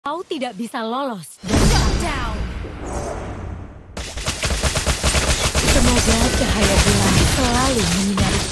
Kau tidak bisa lolos dari shutdown. Semoga cahaya bulan selalu menyinari